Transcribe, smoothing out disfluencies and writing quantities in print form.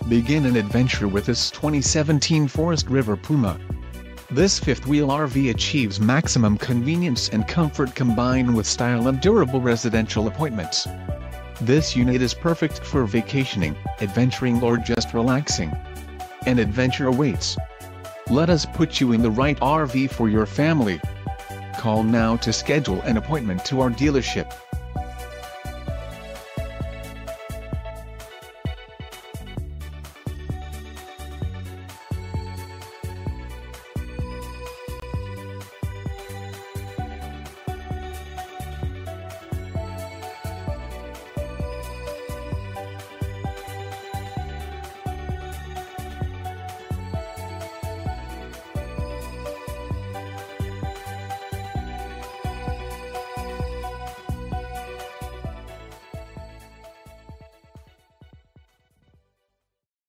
Begin an adventure with this 2017 Forest River Puma. This fifth-wheel RV achieves maximum convenience and comfort combined with style and durable residential appointments. This unit is perfect for vacationing, adventuring or just relaxing. An adventure awaits. Let us put you in the right RV for your family. Call now to schedule an appointment to our dealership.